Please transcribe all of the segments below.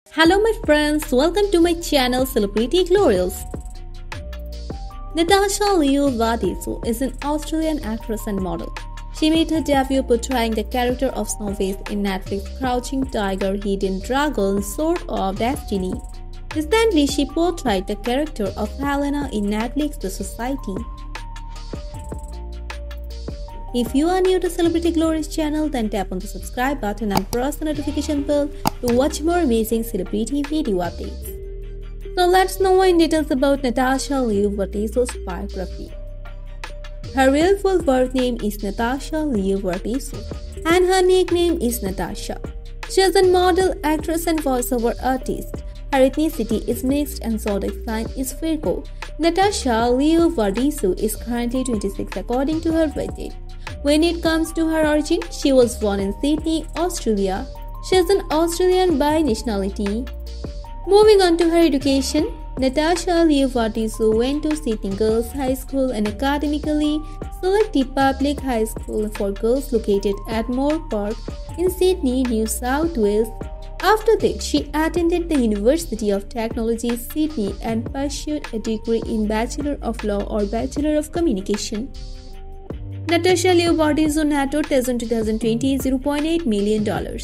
Hello my friends, welcome to my channel Celebrity Glorious. Natasha Liu-Bordizzo is an Australian actress and model. She made her debut portraying the character of Snowface in Netflix's Crouching Tiger, Hidden Dragon, Sword of Destiny. Recently, she portrayed the character of Helena in Netflix's The Society. If you are new to Celebrity Glorious channel, then tap on the subscribe button and press the notification bell to watch more amazing celebrity video updates. So let's know in details about Natasha Liu-Bordizzo's biography. Her real full birth name is Natasha Liu-Bordizzo and her nickname is Natasha. She is a model, actress and voiceover artist. Her ethnicity is mixed and zodiac sign is Virgo. Natasha Liu-Bordizzo is currently 26 according to her birthday. When it comes to her origin, she was born in Sydney, Australia. She is an Australian by nationality. Moving on to her education, Natasha Liu-Bordizzo went to Sydney Girls High School and academically selected public high school for girls located at Moore Park in Sydney, New South Wales. After that, she attended the University of Technology, Sydney and pursued a degree in Bachelor of Law or Bachelor of Communication. Natasha Liu-Bordizzo net worth as in 2020 is $0.8 million.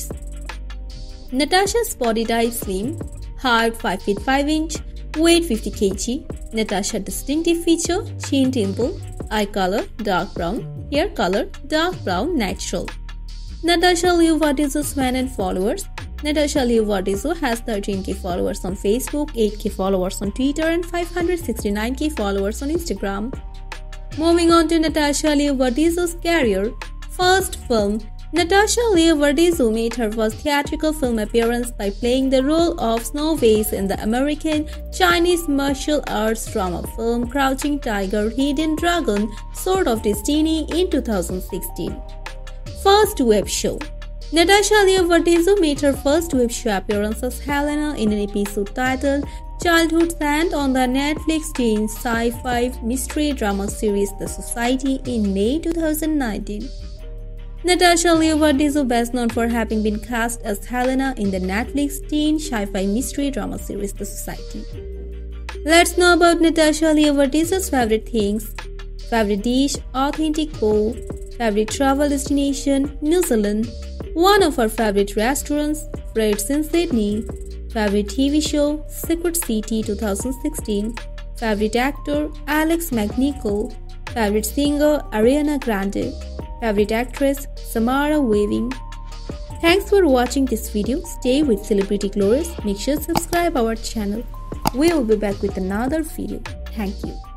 Natasha's body type slim, height 5 feet 5 inch, weight 50 kg. Natasha's distinctive feature, chin dimple, eye color dark brown, hair color dark brown natural. Natasha Liu-Bordizzo's fan and followers. Natasha Liu-Bordizzo has 13k followers on Facebook, 8k followers on Twitter and 569k followers on Instagram. Moving on to Natasha Liu-Bordizzo's career. First film. Natasha Liu-Bordizzo made her first theatrical film appearance by playing the role of Snowface in the American Chinese martial arts drama film Crouching Tiger, Hidden Dragon, Sword of Destiny in 2016. First web show. Natasha Liu-Bordizzo made her first web show appearance as Helena in an episode titled Childhood Sand on the Netflix teen sci-fi mystery drama series The Society in May 2019. Natasha Liu-Bordizzo, best known for having been cast as Helena in the Netflix teen sci-fi mystery drama series The Society. Let's know about Natasha Liu-Bordizzo's favorite things. Favorite dish, authentic bow. Favorite travel destination, New Zealand. One of her favorite restaurants, Fred's in Sydney. Favorite TV show, Secret City 2016. Favorite actor, Alex McNichol. Favorite singer, Ariana Grande. Favorite actress, Samara Weaving. Thanks for watching this video. Stay with Celebrity Glorious. Make sure to subscribe our channel. We will be back with another video. Thank you.